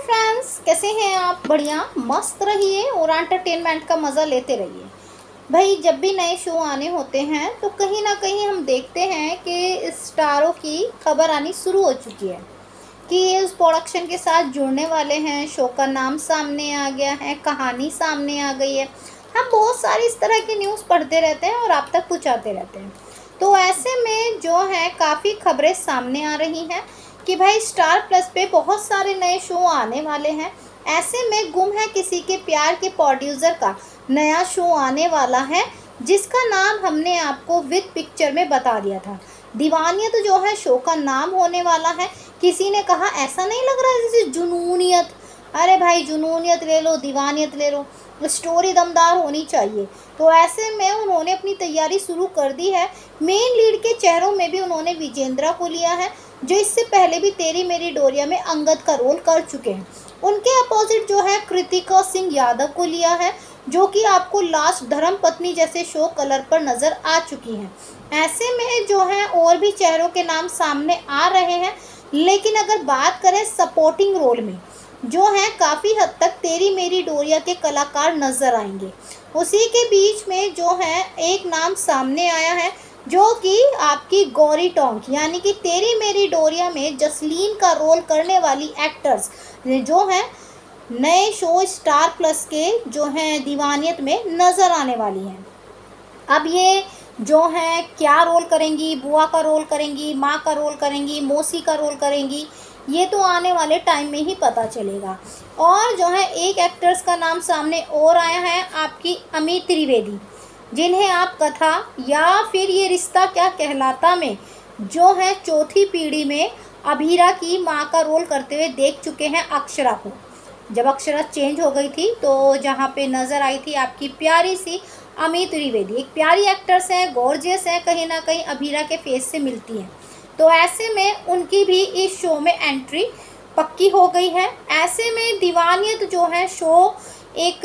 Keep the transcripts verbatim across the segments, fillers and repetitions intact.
Friends, कैसे हैं आप? बढ़िया मस्त रहिए और एंटरटेनमेंट का मज़ा लेते रहिए। भाई, जब भी नए शो आने होते हैं तो कहीं ना कहीं हम देखते हैं कि स्टारों की खबर आनी शुरू हो चुकी है कि ये उस प्रोडक्शन के साथ जुड़ने वाले हैं। शो का नाम सामने आ गया है, कहानी सामने आ गई है। हम बहुत सारी इस तरह की न्यूज़ पढ़ते रहते हैं और आप तक पहुँचाते रहते हैं। तो ऐसे में जो है काफ़ी खबरें सामने आ रही हैं कि भाई स्टार प्लस पे बहुत सारे नए शो आने वाले हैं। ऐसे में गुम है किसी के प्यार के प्रोड्यूसर का नया शो आने वाला है, जिसका नाम हमने आपको विद पिक्चर में बता दिया था। दीवानियत तो जो है शो का नाम होने वाला है। किसी ने कहा ऐसा नहीं लग रहा है जैसे जुनूनियत। अरे भाई, जुनूनियत ले लो, दीवानियत ले लो, स्टोरी दमदार होनी चाहिए। तो ऐसे में उन्होंने अपनी तैयारी शुरू कर दी है। मेन लीड के चेहरों में भी उन्होंने विजेंद्रा को लिया है, जो इससे पहले भी तेरी मेरी डोरिया में अंगद का रोल कर चुके हैं। उनके अपोजिट जो है कृतिका सिंह यादव को लिया है, जो कि आपको लास्ट धर्म पत्नी जैसे शो कलर पर नज़र आ चुकी हैं। ऐसे में जो है और भी चेहरों के नाम सामने आ रहे हैं, लेकिन अगर बात करें सपोर्टिंग रोल में जो है काफ़ी हद तक तेरी मेरी डोरिया के कलाकार नज़र आएंगे। उसी के बीच में जो है एक नाम सामने आया है, जो कि आपकी गौरी टोंक यानी कि तेरी मेरी डोरिया में जसलीन का रोल करने वाली एक्टर्स जो हैं नए शो स्टार प्लस के जो हैं दीवानियत में नज़र आने वाली हैं। अब ये जो है क्या रोल करेंगी, बुआ का रोल करेंगी, माँ का रोल करेंगी, मौसी का रोल करेंगी, ये तो आने वाले टाइम में ही पता चलेगा। और जो है एक एक्टर्स का नाम सामने और आया है, आपकी अमित त्रिवेदी, जिन्हें आप कथा या फिर ये रिश्ता क्या कहलाता में जो है चौथी पीढ़ी में अभीरा की माँ का रोल करते हुए देख चुके हैं अक्षरा को। जब अक्षरा चेंज हो गई थी तो जहाँ पे नज़र आई थी आपकी प्यारी सी अमित त्रिवेदी। एक प्यारी एक्ट्रेस है, गॉर्जियस है, कहीं ना कहीं अभीरा के फेस से मिलती हैं। तो ऐसे में उनकी भी इस शो में एंट्री पक्की हो गई है। ऐसे में दीवानियत जो है शो एक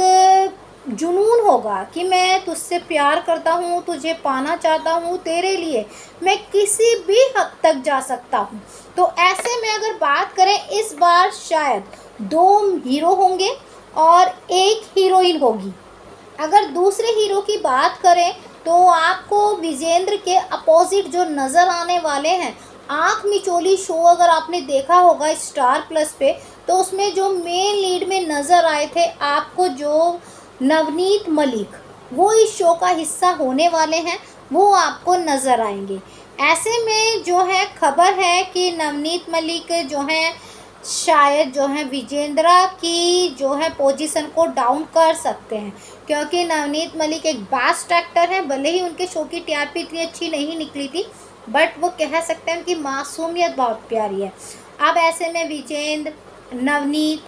जुनून होगा कि मैं तुझसे प्यार करता हूँ, तुझे पाना चाहता हूँ, तेरे लिए मैं किसी भी हद तक जा सकता हूँ। तो ऐसे में अगर बात करें, इस बार शायद दो हीरो होंगे और एक हीरोइन होगी। अगर दूसरे हीरो की बात करें तो आपको विजेंद्र के अपोजिट जो नज़र आने वाले हैं, आँख मिचोली शो अगर आपने देखा होगा स्टार प्लस पे, तो उसमें जो मेन लीड में नज़र आए थे आपको जो नवनीत मलिक, वो इस शो का हिस्सा होने वाले हैं, वो आपको नज़र आएंगे। ऐसे में जो है खबर है कि नवनीत मलिक जो है शायद जो है विजेंद्रा की जो है पोजीशन को डाउन कर सकते हैं, क्योंकि नवनीत मलिक एक बेस्ट एक्टर है। भले ही उनके शो की टीआरपी इतनी अच्छी नहीं निकली थी, बट वो कह सकते हैं उनकी मासूमियत बहुत प्यारी है। अब ऐसे में विजेंद्र, नवनीत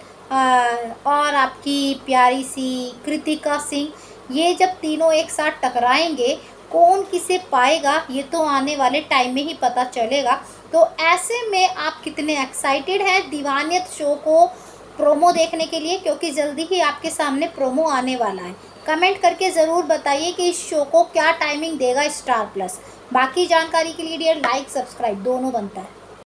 और आपकी प्यारी सी कृतिका सिंह, ये जब तीनों एक साथ टकराएंगे, कौन किसे पाएगा ये तो आने वाले टाइम में ही पता चलेगा। तो ऐसे में आप कितने एक्साइटेड हैं दीवानियत शो को प्रोमो देखने के लिए, क्योंकि जल्दी ही आपके सामने प्रोमो आने वाला है। कमेंट करके ज़रूर बताइए कि इस शो को क्या टाइमिंग देगा स्टार प्लस। बाकी जानकारी के लिए डियर लाइक सब्सक्राइब दोनों बनता है।